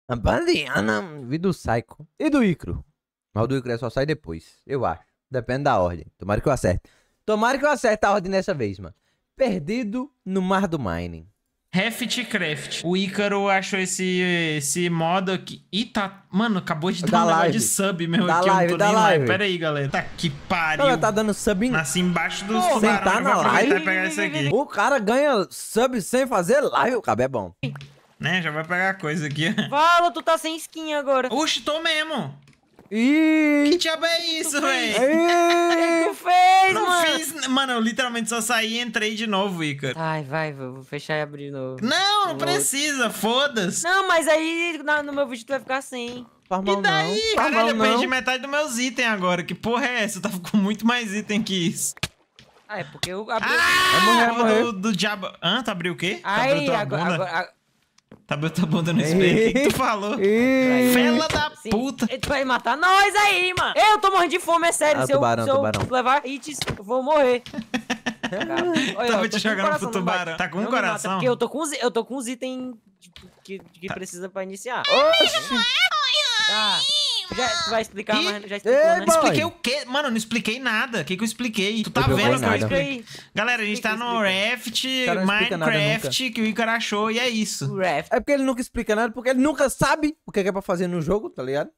A Badiana, vi do Psycho e do Icaro. Mas o do Icaro só sai depois, eu acho. Depende da ordem. Tomara que eu acerte. Tomara que eu acerte a ordem dessa vez, mano. Perdido no mar do mining. Raft. O Icaro achou esse modo aqui. Ih, tá... Mano, acabou de dar Da um negócio live. de sub meu Da aqui. live, eu não tô da nem lá. live. Pera aí, galera. Tá que pariu. Ela tá dando sub em... Nasci embaixo dos Pô, tubarões. sentar Eu na vou aproveitar live? e pegar isso aqui. O cara ganha sub sem fazer live. O cabo é bom. Né, já vai pegar coisa aqui. Fala, tu tá sem skin agora. Oxi, tô mesmo. Ih! Que diabo é isso, véi? O que tu fez, Não mano? fiz... Mano, eu literalmente só saí e entrei de novo, Icaro. Ai, vai, vou fechar e abrir de novo. Não precisa, foda-se. Não, mas aí no meu vídeo tu vai ficar sem. Faz E mal daí? não. Faz Caralho, eu mal perdi não. metade dos meus itens agora. Que porra é essa? Eu tava com muito mais item que isso. Ah, é porque eu abri. morrer, porra morrer. do diabo. Hã? Tu abriu o quê? Tu Aí, abriu tua agora, bunda? Tu abriu tua bunda no espelho? O que que tu falou? Ih! Fela da Sim. puta. Tu vai matar nós aí, mano. Eu tô morrendo de fome, é sério. Ah, se eu, tubarão, se eu tubarão. levar hits, eu vou morrer. Olha, Tava eu tô te com jogando coração, pro não vai. tubarão. Tá com um Não me mata, coração? porque eu tô com os itens que precisa pra iniciar. Oxi! Tá. Tu vai explicar, Ih, mas já explicou, ei, né? boy. Expliquei o quê? Mano, eu não expliquei nada. O que que eu expliquei? Tu tá Eu vendo joguei que eu nada. expliquei? Explica aí. Galera, a gente tá no Raft, cara não explica nada Minecraft, que o Icaro achou e é isso. O Raft. É porque ele nunca explica nada, porque ele nunca sabe o que é pra fazer no jogo, tá ligado?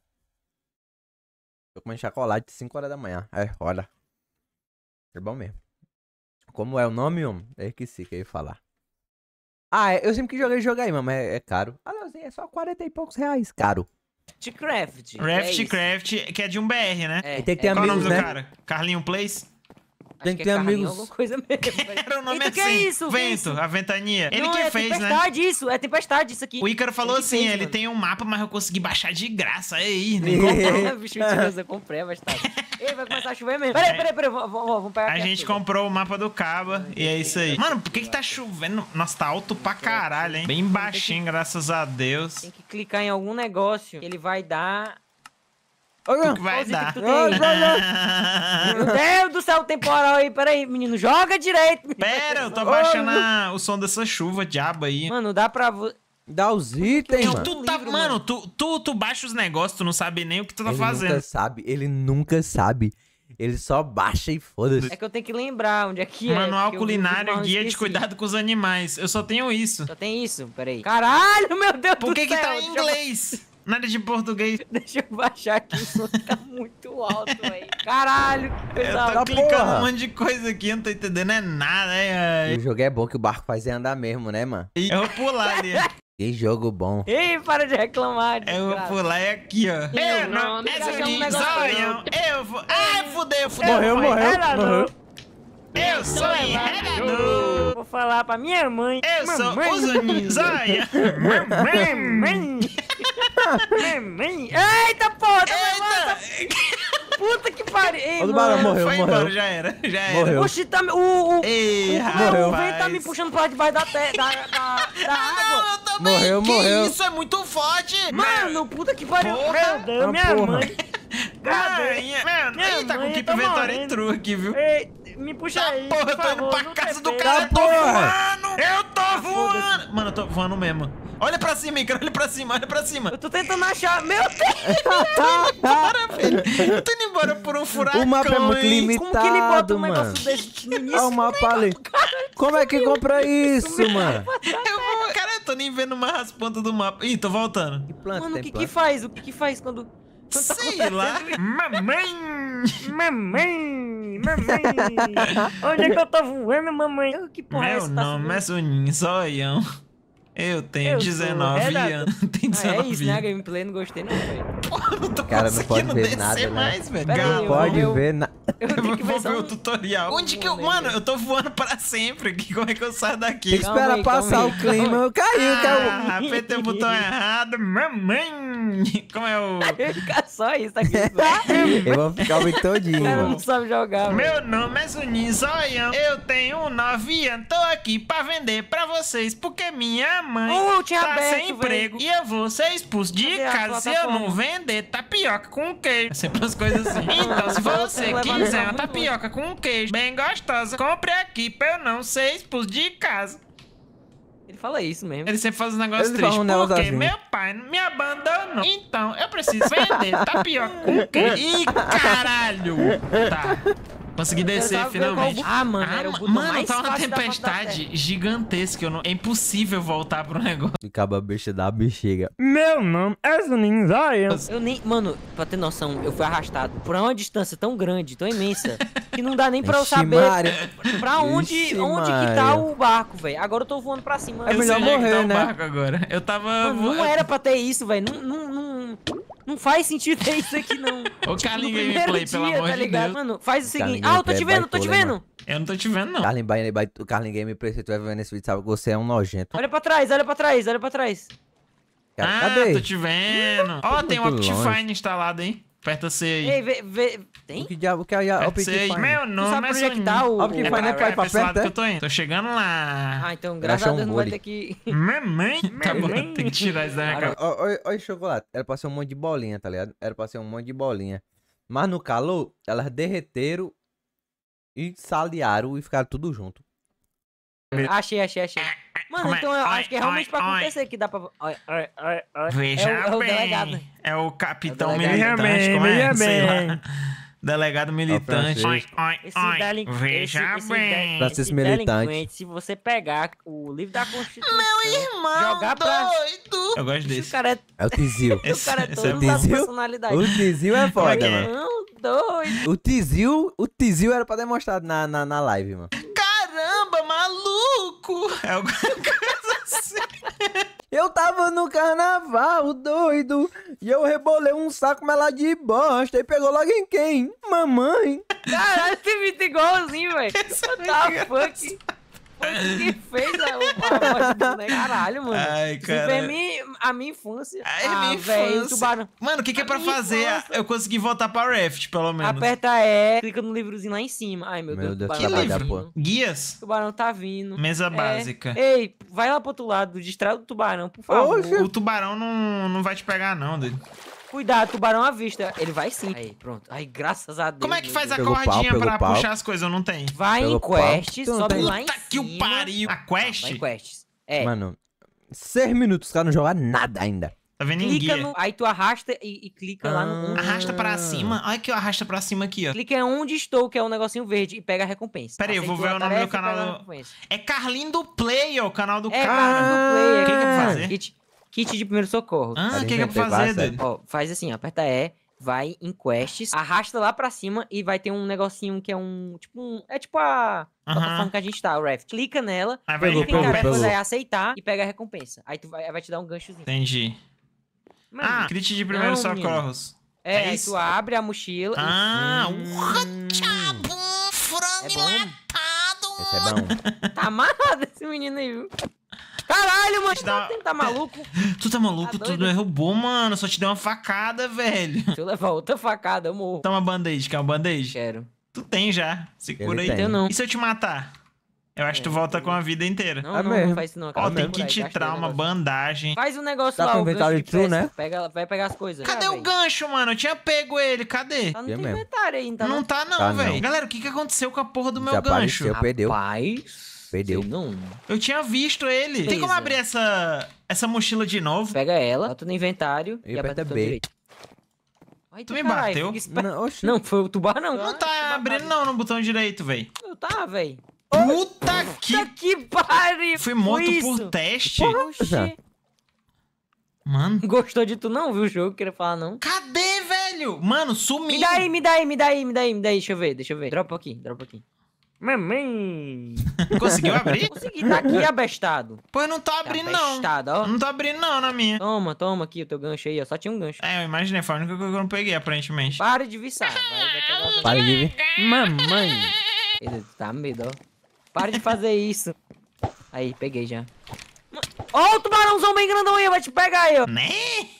Tô comendo chocolate 5 horas da manhã. É, olha. É bom mesmo. Como é o nome, homem? É que sim que eu ia falar. Ah, eu sempre que joguei aí, mano, mas é caro. Ah, não, assim, é só 40 e poucos reais. Caro. Craft. Raft, que é de um BR, né? É, E tem que ter Qual é o amigos, nome do né? cara? Carlinho Place? tem que ter amigos. Alguma coisa mesmo. Era o nome E assim. tu que é isso? Que é Vento, isso? a ventania. Ele Não, que é fez, né? tempestade isso, é tempestade isso aqui. O Icaro falou Ele que assim, fez, ele mano. tem um mapa, mas eu consegui baixar de graça. Aí, nem comprou. Bicho mentiroso, eu comprei, mas tá. Ei, vai começar a chover mesmo. Peraí, vamos pegar A aqui gente chuva. comprou o mapa do Caba e é isso aí. Mano, por que que tá chovendo? Nossa, tá alto pra caralho, hein? Bem baixinho, graças a Deus. Tem que clicar em algum negócio que ele vai dar... Olha, O que vai Qual dar? que tu tem? Meu Deus do céu, temporal aí. Peraí, menino, joga direito. Pera, eu tô baixando o som dessa chuva, diabo aí. Mano, dá pra... dá os itens, Eu mano. Tu tá, livro, mano, tu baixa os negócios, tu não sabe nem o que tu tá fazendo. Ele nunca sabe. Ele só baixa e foda-se. É que eu tenho que lembrar onde é que é. Manual porque eu culinário, não guia de esqueci. cuidado com os animais. Eu só tenho isso. Só tem isso? Peraí. Caralho, meu Deus Por que do que céu. tá em inglês? Nada de português. Deixa eu baixar aqui, o som tá muito alto, velho. Caralho, que Eu coisa tô Tá clicando porra. um monte de coisa aqui, eu não tô entendendo é nada, E né? o jogo é bom que o barco faz andar mesmo, né, mano? Eu vou pular ali. Que jogo bom. Ei, para de reclamar. Eu vou desgraça. pular é aqui, ó. Eu não, não é quero achar um de negócio zoião. Eu vou. Ah, fudeu. Morreu. Eu sou enredador. Vou falar pra minha mãe. Eu sou Mamãe. o Zoninho Zóia. Mamãe. Mamãe. Eita, porra. Puta que pariu. Ei, O tubarão mano. morreu, Foi morreu. embora, já era. Morreu. Oxi, tá... Ei, O rapaz. vento tá me puxando pra debaixo da água. Não, eu também. Morreu, que morreu. Isso é muito forte. Mano, puta que pariu. Porra. Meu Deus, minha porra. mãe. Cadê? Ih, tá com mãe, Keep tá Inventory morrendo. true aqui, viu? Ei, me puxa Tá, aí, porra, por eu tô indo favor, pra no casa do TP. cara, eu tô porra. voando! Eu tô foda-se. voando! Mano, eu tô voando mesmo. Olha pra cima, Icaro, olha pra cima, olha pra cima. Eu tô tentando achar. Meu Deus! Bora, velho. Eu tô indo embora por um furacão, O mapa é muito hein? limitado, Como que ele bota um mano. negócio desse no início? Olha o mapa ali. Como é que compra isso, mano? Eu vou... Cara, eu tô nem vendo mais as pontas do mapa. Ih, tô voltando. Que planta Mano, o tem que planta? faz? O que faz quando tá Sei lá. Mamãe! Mamãe! Onde é que eu tô voando, mamãe? Que porra é Meu essa? Tá nome é subindo? Soninho Zoião. Eu tenho Eu sou 19 redator. anos. Tenho Ah, é 19 isso, né? A anos. gameplay não gostei não, velho. Não tô Cara, não pode conseguindo ver descer nada, né? mais, velho. Pera aí, Galão. eu Pode vou- ver na... Eu Eu tenho que ver vou só ver o um... tutorial. Onde que eu... Vou Mano, ver. eu tô voando pra sempre. Como é que eu saio daqui? Tem que esperar aí, passar calma o aí, clima. calma Caiu. Ah, apertei o botão errado. Mamãe! Como é o... Fica só isso aqui. Eu vou ficar o vídeo todinho, O cara mano. não sabe jogar, velho. Meu nome é Zuninho Zoião. Eu tenho 9 anos. Tô aqui pra vender pra vocês. Porque minha mãe Eu tinha tá aberto, sem emprego. E eu vou ser expulso de Cadê a casa se eu plataforma? não vender tapioca com queijo. É sempre as coisas assim. Então, se você Vai quiser levar uma muito tapioca com queijo bem gostosa, compre aqui pra eu não ser expulso de casa. Ele fala isso mesmo. Ele sempre faz um negócio Ele triste. fala um negócio Porque assim. meu pai me abandonou. Então, eu preciso vender tapioca com queijo. Ih, caralho! Tá. Consegui descer quero saber qual finalmente. Ah, mano, era o botão mano, mais tá uma fácil da face da tempestade gigantesca. É impossível voltar pro negócio. Ficava bicha da bexiga. Meu nome é Juninho Zóio. Eu nem... Mano, pra ter noção, eu fui arrastado por uma distância tão grande, tão imensa, que não dá nem pra eu Ixi, saber Maria. pra onde Ixi, que tá Maria. o barco, velho. Agora eu tô voando pra cima. É Eu melhor sei onde é que tá morrer, o né? barco agora. Eu tava... Mano, não era pra ter isso, velho. Não faz sentido ter isso aqui, não. Ô, Carlinhos No Gameplay, primeiro pelo dia, amor tá de ligado? Deus. Mano, faz o seguinte. Carlinhos Ah, eu tô te Gameplay vendo, tô te baitola, vendo. Eu não tô te vendo, não. O Carlinhos Gameplay, se tu vai vendo esse vídeo, sabe que você é um nojento. Olha pra trás, olha pra trás, olha pra trás. Cara, Ah, cadê? tô te vendo. Ó, tem o muito Optifine instalado aí. Aperta C aí. Ei, vê. Tem? O que diabo que é a Aperta C aí. Optifine? Meu nome sabe é por onde é que Soninho. tá o- Optifine É é pra ir pra esse lado perto, que é? eu tô indo. Tô chegando lá. Ah, então, graças a achou Deus, um não vai bode. ter que... Mamãe. Tá bom, Mamãe. tem que tirar isso da minha Cara, cara. Olha chocolate. Era pra ser um monte de bolinha, tá ligado? Era pra ser um monte de bolinha. Mas no calor, elas derreteram e saliaram e ficaram tudo junto. Achei. Mano, Como é? então eu Oi, acho que é realmente pra oi, oi. acontecer que dá pra... Oi. Veja É o bem. delegado. É o capitão É o delegado. militante, como é? Veja Sei lá. bem. Delegado militante. Francisco. Veja bem. Francisco militante. delinquente, se você pegar o livro da Constituição... Irmão, Jogar pra- doido. Eu gosto O desse. cara é, É o Tizil. o cara é Esse todo é das Tizil? personalidades. O Tizil é Como é que foda, é? mano. Não, doido. O Tizil era pra demonstrar na live, mano. Caramba, maluco. É alguma coisa assim. Eu tava no carnaval, doido, e eu rebolei um saco melado de bosta e pegou logo em quem? Mamãe. Caralho, você me igualzinho, velho. What the fuck? Foi tu que fez a voz do boneco. Caralho, mano. Ai, Isso cara. foi a minha infância. Ai, minha velho, infância. o tubarão. Mano, o que é pra minha fazer? infância. Eu consegui voltar pra Raft, pelo menos. Aperta E, clica no livrozinho lá em cima. Ai, meu Meu Deus, Deus, o Que tubarão tá trabalho da livro? vindo. Guias? O tubarão tá vindo. Mesa básica. Ei, vai lá pro outro lado, distrai o tubarão, por favor. Oxe. O tubarão não vai te pegar, não, doido. Cuidado, tubarão à vista. Ele vai sim. Aí, pronto. Aí, graças a Deus. Como é que meu faz a Deus. Pegou cordinha pau, pra pegou pau. puxar as coisas? Eu não tenho. Vai Pelo em pau. quest, Tu não sobe tem- lá em Puta que o cima. pariu. A quest? Vai em quests. É. Mano, 6 minutos, os caras não jogaram nada ainda. Tá vendo em Clica guia? no... Aí tu arrasta e clica lá no... Arrasta pra cima. Olha que eu arrasta pra cima aqui, ó. Clica onde estou, que é o negocinho verde, e pega a recompensa. Pera aí, eu vou Aceitou ver a o nome do tarefa e pega canal a do- recompensa. É Carlinho do Play, ó, o canal do É, cara. cara do play. O que que eu vou fazer? Kit de primeiro socorro. Ah, o Cara, que é pra inventei fazer, quase, doido? Ó, faz assim, aperta E, vai em quests, arrasta lá pra cima e vai ter um negocinho que é é tipo a plataforma que a gente tá, o Raft. Clica nela, Aí vai Pegou, clica em pegou, cada pegou. coisa, aí aceitar e pega a recompensa. Aí vai te dar um ganchozinho. Entendi. Mano, Ah, crit de primeiros não, menino. socorros. é, aí isso? tu abre a mochila Ah, e... frango É bom? enlatado. Esse é bom. Tá amarrado esse menino aí, viu? Caralho, mano, Deixa eu dar- tá maluco? Tu tá maluco? Tá Tu doido? derrubou, mano. Só te deu uma facada, velho. Deixa eu levar outra facada, eu morro. Toma band-aid, quer um band-aid? Quero. Tu tem já. Segura Ele aí. tem. Eu não. E se eu te matar? Eu acho que tu volta com a vida inteira. Não, É não, mesmo. não faz isso não. Ó, acaba tem por aí, kit gastei o trauma, negócio. bandagem. Faz um negócio Dá lá, pra o inventar gancho de de true, pesca. né? Vai pegar as coisas. Cadê Ah, o véi. gancho, mano? Eu tinha pego ele. Cadê? Tá no Eu teu mesmo. inventário aí, não tá Não não? tá não, Tá velho. não. Galera, o que que aconteceu com a porra do meu gancho? Desapareceu, perdeu. Rapaz, Perdeu. sei não. Eu tinha visto ele. Tem como Beleza. abrir essa mochila de novo? Pega ela, bota no inventário E e aperta aperta o botão B. direito. Ai, Tu me caralho, bateu? fica esperto. Não, oxe. Não, foi o tubarão. Não tá abrindo não no botão direito, velho. Eu tá, véi. Puta que... Puta que pariu. Fui morto foi por isso? teste. Oxi. Mano, Gostou de tu não, viu o jogo? Queria falar não. cadê, velho? Mano, sumiu. Me dá aí, me dá aí, me dá aí, me dá aí, me dá aí. Deixa eu ver. Dropa aqui. Mamãe. Conseguiu abrir? Consegui, tá aqui abestado. Pô, eu não tô abrindo não. Abestado, ó. Não tô abrindo não na minha. Toma aqui o teu gancho aí, ó. Só tinha um gancho. É, eu imaginei, foi a única coisa que eu não peguei, aparentemente. Para de viçar. Vai pegar o Para de vir. Mamãe. Ele tá medo, ó. Para de fazer isso. Aí, peguei já. Ó, o tubarãozão bem grandão aí, vai te pegar aí, ó. Né?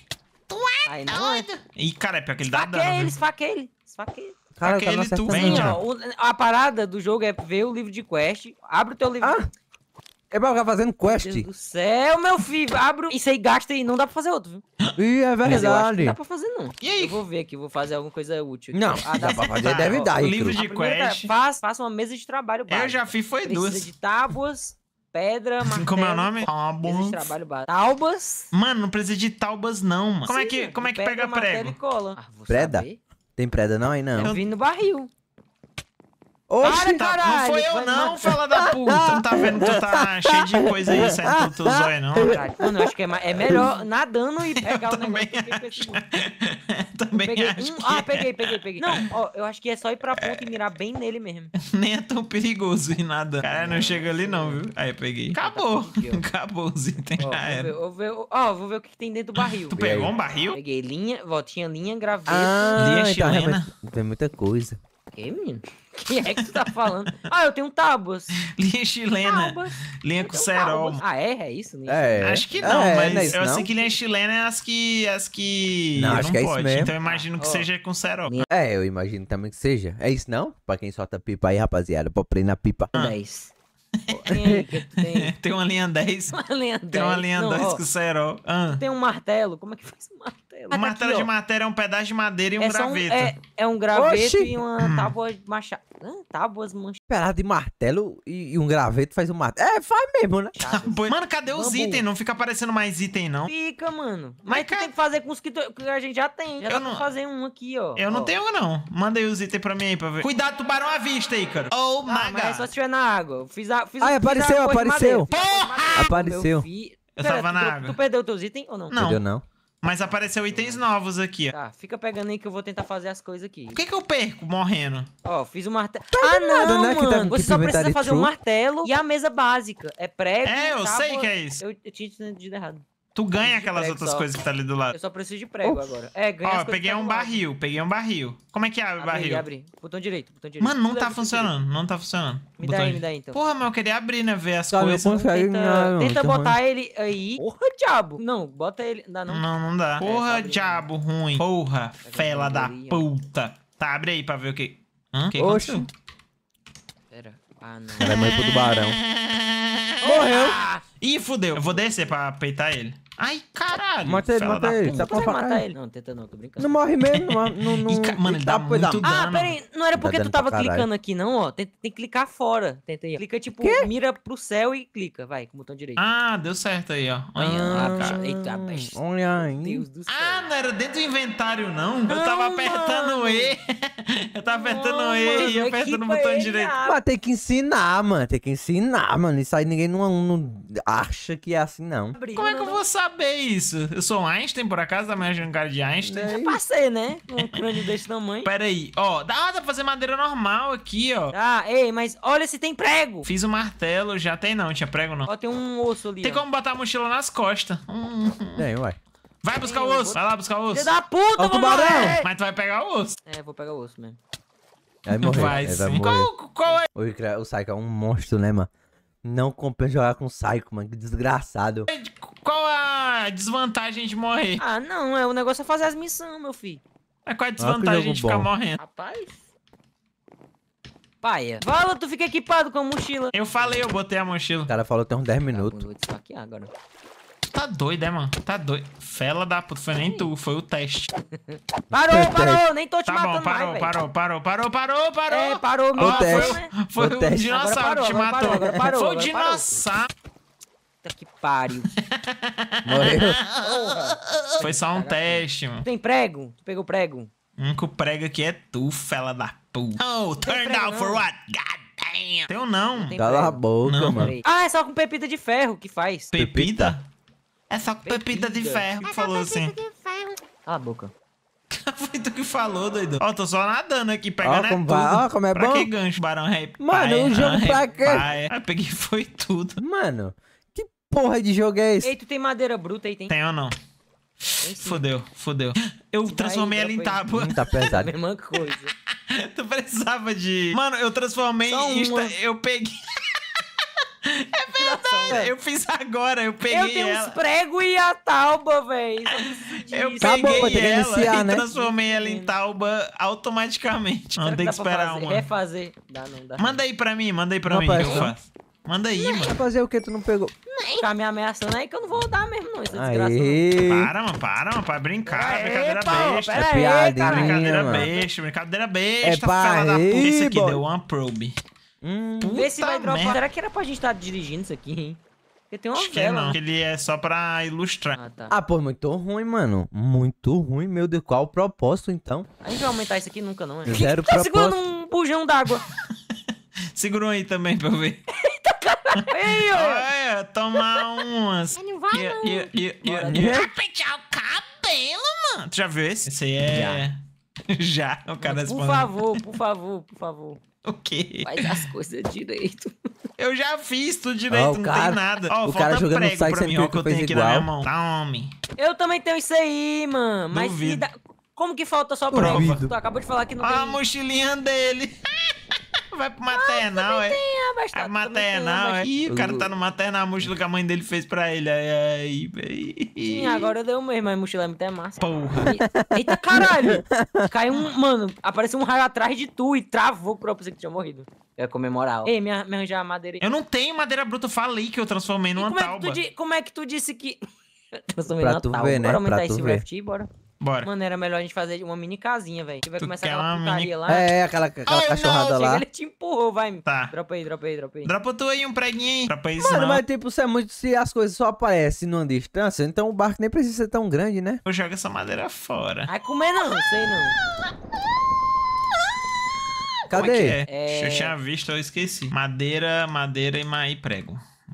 Aí não é. Ih, cara, é pior que ele dá Esfaqueia dano. ele, viu? esfaqueia ele. Esfaqueia ele. Cara, Aquele tá não acertando tu Sim, vende, não. ó. A parada do jogo é ver o livro de quest. Abre o teu livro. Ah, é pra ficar fazendo Meu quest. Deus do céu, meu filho. Abre. Isso aí gasta e não dá pra fazer outro, viu? Ih, é Mas eu acho que verdade. não dá pra fazer, não. E aí? Eu vou ver aqui, vou fazer alguma coisa útil. aqui. Não, dá pra fazer, deve Ó, dar o aí, livro cru. de A primeira quest. Faça uma mesa de trabalho básica. Eu já fiz, foi Precisa duas. de tábuas, pedra, martelo... Como é o nome? Esse Tábuas. trabalho básico. Taubas. Mano, não precisa de taubas não, mano. Como é que Pedra, pega martelo prego? e cola. Ah, vou Preda? saber. Tem preda não aí não? Eu vi no barril. Oxi! Para, Tá, não foi eu vai não, matar. fala da puta. Não tá vendo que tu tá cheio de coisa aí saindo do teu zóio, não? Caralho. Mano, eu acho que é melhor nadando e pegar o também negócio. do que com esse burro. Também Peguei acho que Ah, peguei. Não, ó, eu acho que é só ir pra ponta e mirar bem nele mesmo. nem é tão perigoso ir nada. Cara, não chega ali não, viu? Aí, peguei. Acabou. Aqui, ó. Acabou os itens, Ó, já era. vou ver o que tem dentro do barril. Tu pegou um barril? Peguei linha, ó, tinha linha, graveto. Linha então chilena. realmente tem muita coisa. Que, menino? Que é que tu tá falando? Ah, eu tenho tábuas. Linha chilena. Tábuas. Linha Eu com tenho cerol. tábuas. Ah, é isso? Linha É. Acho que não, É, mas não é isso, eu não? sei que linha chilena é as que Não, acho que é isso pode. mesmo. Então eu imagino que Ó. seja com cerol. É, eu imagino também que seja. É isso não? Pra quem solta pipa aí, rapaziada. Pra prender na pipa. 10. Tem aí, que tu tem Tem uma linha 10. uma linha 10. Tem uma linha Não, 10 ó, com cerol. tem um martelo. Como é que faz um martelo? O martelo de matéria é um pedaço de madeira e um só graveto. é um graveto Oxi! e uma tábua machada. Tábuas manchadas. Pedaço de martelo e um graveto faz um martelo. É, faz mesmo, né? Pois- Mano, cadê os Bambu. itens? Não fica aparecendo mais item, não. Fica, mano. Mas Mas tu tem que fazer com os que a gente já tem. Já Eu dá não- pra fazer um aqui, ó. Eu não Ó. tenho, não. Manda aí os itens pra mim aí pra ver. Cuidado, tubarão à vista aí, cara. Oh, my Ah, mas é só God. se estiver na água. Eu fiz a. Ai, apareceu, coisa de apareceu. madeira. Fiz a coisa de madeira. Apareceu. Eu Pera, tava na tu, água. Tu perdeu teus itens ou não? Não. Entendeu não? Mas apareceu itens novos aqui, ó. Tá, fica pegando aí que eu vou tentar fazer as coisas aqui. O que eu perco morrendo? Ó, fiz o martelo. nada, não, né, que tá- mano. que Você só tu precisa inventaria fazer um true. martelo e a mesa básica. É prego. É, eu tábua- sei que é isso. Eu tinha entendido errado. Tu ganha de aquelas prego outras só. coisas que tá ali do lado. Eu só preciso de prego agora. É, ganha Ó, as eu coisas peguei que tá um do lado. barril. Como é que abre o barril? Abre. Botão direito. Mano, não Tudo é tá botão funcionando. Não tá funcionando. direito. Me dá aí então. Porra, mas eu queria abrir, né? Ver as Tá, coisas. eu consegue. Tenta não, botar ele aí. Porra, diabo. Não, bota ele. Não dá não. Não dá. Porra, abre diabo ruim. Porra, fela da ali, ó. puta. Tá, abre aí pra ver o que. O que Oxi. aconteceu? Pera. Ah, não. Ela é mãe pro tubarão. Morreu. Ih, fudeu. Eu vou descer pra peitar ele. Ai, caralho. Mata ele, fela mata da ele. puta. Tá Consegue pra matar ele? Não, tenta não, tô brincando. Não morre mesmo, não. Ih, mano, ele dá pois muito Ah, dano. pera aí, não era porque dando tu tava pra caralho. clicando aqui, não, ó. Tem que clicar fora. Tenta aí. ó. Clica, tipo, mira pro céu e clica. Vai, com o botão direito. Ah, deu certo aí, ó. Olha, Ah, cara. Eita, besta. Olha aí. Deus do céu. Ah, não era dentro do inventário, não? Eu Não, tava apertando mano. E. Eu tava apertando Não, E e mano, apertando o equipa botão ele, direito. ah. Mas tem que ensinar, mano. Tem que ensinar, mano. Isso aí ninguém não acha que é assim, não. Abre. Como é que eu vou saber isso? Eu sou um Einstein, por acaso? Tá me achando cara de Einstein? É pra ser, né? Um crânio desse tamanho. Pera aí. Ó, dá pra fazer madeira normal aqui, ó. Ah, ei, mas olha se tem prego. Fiz o martelo, já tem não, tinha prego não. Ó, tem um osso ali, Tem ó. como botar a mochila nas costas. Tem, uai. Vai buscar o eu osso, vou- vai lá buscar o osso. Filho da puta, Ó o vou tubarão. morrer. Mas tu vai pegar o osso. É, vou pegar o osso mesmo. Vai morrer. Vai Ele vai sim. morrer. Qual é? O Psycho é um monstro, né, mano? Não compensa jogar com o Psycho, mano. Que desgraçado. Qual a desvantagem de morrer? Ah, não, o negócio é fazer as missões, meu filho. Qual é a que desvantagem jogo de ficar bom. morrendo? Rapaz. Paia. Fala, tu fica equipado com a mochila. Eu falei, eu botei a mochila. O cara falou tem uns 10 Eu minutos. vou desfaquear agora. Tá doido, é, mano? Tá doido. Fela da puta, foi nem tu, foi o teste. Parou, nem tô te Tá bom, matando mais, velho. parou. É, parou Ó, mesmo. o teste. né? Foi O o teste. dinossauro Agora que te parou, matou. agora parou, Foi o agora parou. dinossauro. Puta que pariu. Morreu. Foi só um teste, mano. Tem prego? Tu pegou prego? O único prego aqui é tu, fela da puta. Oh, turn prego, down não. for what? God damn. Teu não. Tem Cala a prego. boca, Não. mano. Peraí. Ah, é só com pepita de ferro que faz. Pepita? É só com pepita de Pepita. ferro que falou assim. Cala a boca. Foi tu que falou, doido. Ó, tô só nadando aqui, pegando Ó, como tudo. vai, ó, como é pra bom. que gancho, barão rei? Mano, o jogo pra quê? Aí peguei foi tudo. Mano, que porra de jogo é esse? Ei, tu tem madeira bruta aí, tem? Tem ou não? Tem sim. Fudeu. Eu transformei ela em dropa aí. tábua. Tá pesado. Mesma coisa. Tu precisava de... Mano, eu transformei Só em... uma. Eu peguei... Velho. Eu fiz agora, eu Eu peguei tenho ela. uns pregos e a tauba, velho. Eu Acabou, vai peguei ter que ela iniciar, e né? transformei ela em tauba automaticamente. Não tem que esperar uma. Refazer. Dá, não dá. Manda aí pra mim Não que eu aparece, não. faço. Manda aí, mano. Vai fazer o que tu não pegou? Ficar me ameaçando aí que eu não vou dar mesmo, não. Isso é desgraça. Aí. Para, mano, pra brincar. Aê, Brincadeira pô, besta. pera aí, piadinha, caralho. Brincadeira mano. besta, brincadeira besta, É pra fela da puta. rir, Esse aqui boy. deu one probe. Vê se vai Puta dropar. merda. Será que era pra gente estar dirigindo isso aqui, hein? Porque tem uma Acho que vela. não. Ele é só pra ilustrar. Ah, tá. Ah, pô, muito ruim, mano. Muito ruim, meu Deus. Qual o propósito, então? A gente vai aumentar isso aqui nunca, não, é? Zero Tá segurando propósito. um bujão d'água. Segura um aí também pra eu ver. Aí, ó. Olha, tomar umas. Não vai, não. Vai pentear o cabelo, mano. Tu já viu esse? Esse aí é... Já. O cara Por respondeu. favor, por favor, por favor. O quê? Faz as coisas direito. Eu já fiz tudo direito, Ó, o não cara- tem nada. Ó, o falta cara jogando prego sai pra sendo mim, que ó, o que eu fez tenho aqui na minha igual. mão. Tá, homem. Eu também tenho isso aí, mano. Mas se Duvido. dá... Como que falta só prego? Duvido. Tu acabou de falar que não Ó a tem... mochilinha dele. Vai pro maternal, é? Ah, mas É tá, maternal, é? Ih, o cara tá no maternal, a mochila que a mãe dele fez pra ele. Aí. Sim, agora deu mesmo, mas mochila é muito massa. Porra. Eita caralho! Caiu um. Mano, apareceu um raio atrás de tu e travou pro pensei que tinha morrido. Eu ia comemorar. Ei, me arranjar a madeira aí. Eu não tenho madeira bruta, eu falei que eu transformei E numa como, tauba. como é que tu disse que. Transformei Pra numa tu tábua. ver, né? Bora aumentar Pra tu esse ver. raft e bora. Bora. Mano, era melhor a gente fazer uma mini casinha, velho. Que vai Tu começar quer aquela uma putaria mini- lá. É, aquela Ai, cachorrada Chega, lá. ele te empurrou, vai. Tá. Dropa aí, dropa aí, dropa aí. Dropa tu aí um preguinho aí. Dropa isso Mano, não. mas tipo, se as coisas só aparecem numa distância, então o barco nem precisa ser tão grande, né? Eu jogo essa madeira fora. Vai comer não, sei não. Como é Cadê? que é? Eu tinha visto, eu esqueci. Madeira e prego.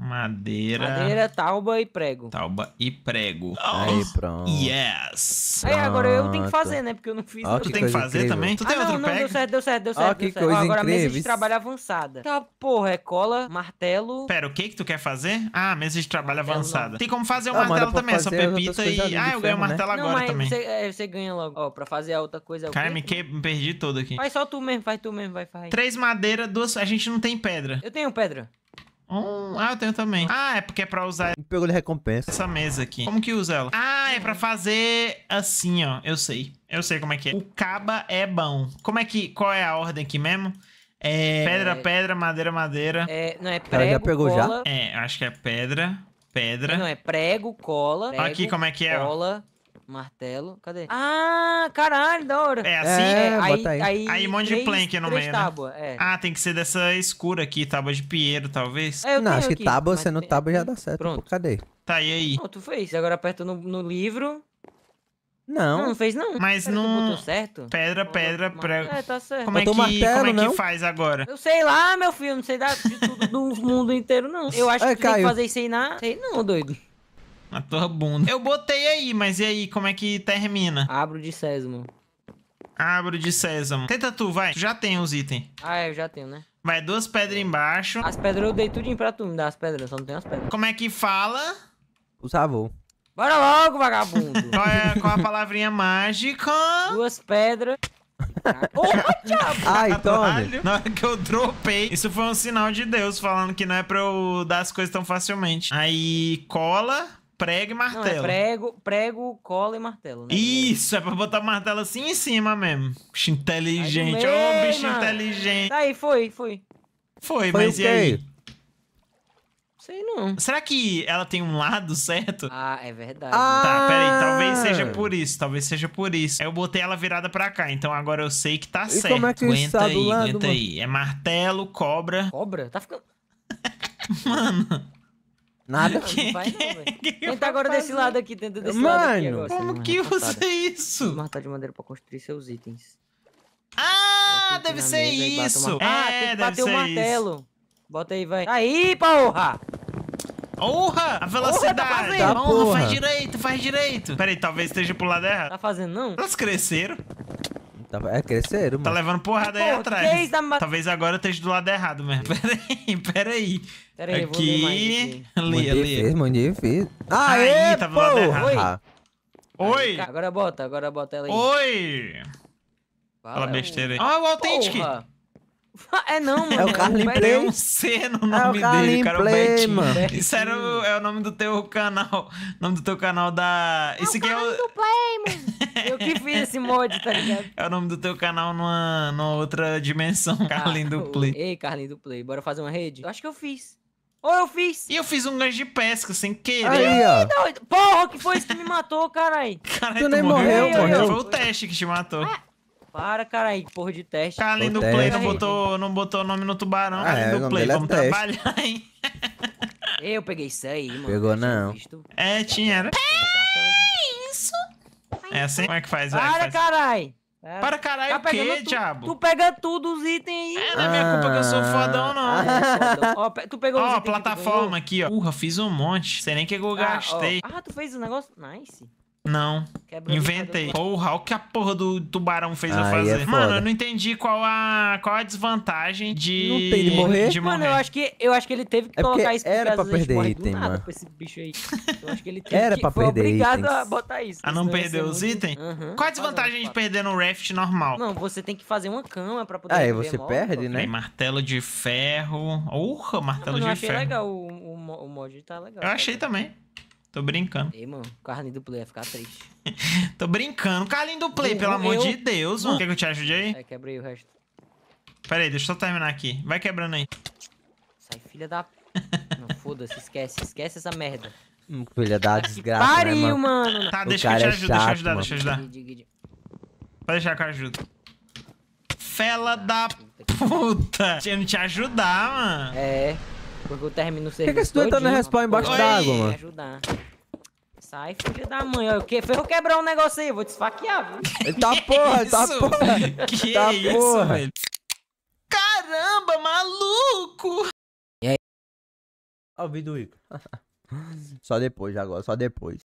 Madeira, tauba e prego. Tauba e prego. Aí, pronto. Yes. Aí agora eu tenho que Pronto. fazer, né? Porque eu não fiz. Ó, não. Tu que tem que coisa fazer incrível. também? Tu tem Ah, não, outro não, prego? deu certo, deu certo, deu Ó, certo. que Deu certo. Ó, coisa agora a mesa de incrível. trabalho avançada. Tá, porra, é cola, martelo. Pera, o que que tu quer fazer? Ah, mesa de trabalho Martelo, avançada. não. Tem como fazer o Ah, manda martelo pra também, é só fazer as outras pepita coisas ali e... de Ah, eu ganhei o ferro, né? martelo Não, agora mas também. você ganha logo. Ó, pra fazer a outra coisa é o Cara, quê? me perdi todo aqui. Faz só tu mesmo, faz tu mesmo, vai, faz. 3 madeiras, 2... A gente não tem pedra. Eu tenho pedra. Ah, eu tenho também. Ah, é porque é pra usar Pegou de recompensa. essa mesa aqui. Como que usa ela? Ah, é pra fazer assim, ó. Eu sei. Eu sei como é que é. O caba é bom. Como é que... Qual é a ordem aqui mesmo? É... Pedra, pedra, madeira, madeira. É, não é Cara, já prego, pegou já? cola. É, acho que é pedra, pedra. Não, é prego, cola. Olha aqui prego, como é que é, ó. Cola, martelo. Cadê? Ah, caralho, da hora. É assim? É, bota aí. Aí um monte de plank no meio, né? tábua, é. Ah, tem que ser dessa escura aqui, tábua de pinheiro, talvez. É, eu Não, tenho acho que aqui, tábua, mas sendo tem- tábua já dá certo. Pronto. Pô, cadê? Tá, e aí? Não, tu fez. Agora aperta no livro. Não. Não, não fez não. Mas Pera, tu não- botou certo? Pedra, pedra, prego. É, tá certo. Como é Botou que, martelo, como é que não? faz agora? Eu sei lá, meu filho, não sei de tudo do mundo inteiro, não. Eu acho Ai, que tu tem que caiu. fazer isso aí na... Sei não, doido. Na tua bunda. Eu botei aí, mas e aí? Como é que termina? Abro de sésamo. Abro de sésamo. Tenta tu, vai. Tu já tem os itens. Ah, eu já tenho, né? Vai, 2 pedras embaixo. As pedras eu dei tudinho pra tu, me dá as pedras, só não tenho as pedras. Como é que fala? O savô. Bora logo, vagabundo. Qual a palavrinha mágica? 2 pedras. Porra, diabo. Ai, tome. Caralho. Na hora que eu dropei, isso foi um sinal de Deus falando que não é pra eu dar as coisas tão facilmente. Aí, cola, prego e Não, é martelo. prego, cola e martelo, né? Isso, é pra botar o martelo assim em cima mesmo. Bicho inteligente, Aí no ô meio, bicho mano. inteligente. Tá aí, foi. Foi, Foi mas o e aí? quê? Sei não. Será que ela tem um lado certo? Ah, é verdade. Tá, peraí, talvez Ah. seja por isso. Aí eu botei ela virada pra cá, então agora eu sei que tá E certo. como é que Aguenta está aí, do lado, aguenta mano? aí. É martelo, cobra. Cobra? Tá ficando... Mano, Nada. Não, não faz não, velho. que Tenta agora desse lado aqui, tenta desse lado aqui Mano, agora. como que usa isso? Martelo de madeira pra construir seus itens. Ah, Bota deve na ser mesa e bate isso. Ah, tem que deve bater o ser martelo. Bota aí, vai. Aí, porra! Honra! A velocidade! Tá fazendo. Tá, Honra, porra. faz direito. Peraí, talvez esteja pro lado errado. Tá fazendo, não? Elas cresceram. É cresceram, Tá mano. levando porrada aí Porra, atrás. que isso? Tá me bat- Talvez agora esteja do lado errado mesmo. Peraí. Pera aí, eu vou ler mais Aqui. aqui. Ali, Muito ali. difícil, muito difícil. Aí, Aê, tava do lado errado. porra. Oi! Agora bota ela aí. Oi! Fala, Fala é o- besteira aí. Ó, o Authentic! Porra. É não, mano. É o Carlin Pera Play. Tem um C no É o nome Carlin dele, cara. O Play, Betinho. mano. Isso era é o nome do teu canal. O nome do teu canal da. Isso aqui é o. Eu que fiz esse mod, tá ligado? É o nome do teu canal numa outra dimensão. Carlinho do Play. Ei, Carlinho do Play, bora fazer uma rede? Eu acho que eu fiz. Ou eu fiz. E eu fiz um gancho de pesca sem querer. Aí, ó. Doido. Porra, que foi isso que me matou, carai? Caralho, Tu nem morreu, morreu. Foi o teste que te matou. Para, caralho, porra de teste. Carlinho do O Play teste. não botou o nome no tubarão. Ah, Carlinho o do nome Play, dele é vamos teste. trabalhar, hein? Eu peguei isso aí, mano. Pegou Eu tinha não. visto. É, tinha, era. Isso. É assim? Como é que faz? Vai, Para, faz. caralho. Para caralho, Tá o quê, pegando diabo? Tu pega tudo os itens aí. É, não é minha culpa que eu sou fodão, não. Ó, tu pegou os Ó, itens que tu plataforma aqui, ó. Fiz um monte. Sei nem o que eu ganhou. gastei. Ah, tu fez o negócio? Nice. Não. Quebra Inventei. Porra, olha o que a porra do tubarão fez eu Aí fazer. é Mano, foda. eu não entendi qual a desvantagem de... Não tem de morrer? De Mano, morrer. eu acho que ele teve que É porque colocar isso era às pra vezes a gente perder morre item, do nada mano. pra esse bicho aí. Eu acho que ele teve Era que, pra foi perder obrigado itens. a botar isso. A não senão ia perder ser os muito- itens? Aham. Qual a desvantagem de perder no raft normal? Não, você tem que fazer uma cama pra poder Aí reviver você mob, perde, pô. né? Peraí, martelo de ferro. Martelo Mano, eu de achei ferro. legal, o mod tá legal. Eu achei também. Tô brincando. Ei, mano, o carlinho do play ia ficar triste. Tô brincando. Carlinho do Play, Eu- pelo amor eu- de Deus, mano. Quer que eu te ajude aí? É, quebrei o resto. Pera aí, deixa eu só terminar aqui. Vai quebrando aí. Sai, filha da... Não, foda-se, esquece essa merda. Filha da Que desgraça, né, pariu, mano? mano. Tá, O deixa que eu te cara é ajudo, deixa eu chato, ajudar, mano. deixa eu ajudar. Guide. Pode deixar que eu ajudo. Fela da Puta que- puta. Tinha não te ajudar, mano. É, porque eu termino o serviço que esse tu entrou no todinho, respawn mano. embaixo Oi, d'água, me mano? ajudar. Sai, filha da mãe. Ó, o que? Foi eu quebrar um negócio aí, eu vou te esfaquear, viu? Tá porra, tá Isso? porra. Que Tá isso, porra. velho? Caramba, maluco! Ó o vídeo do Ico. Só depois, agora, só depois.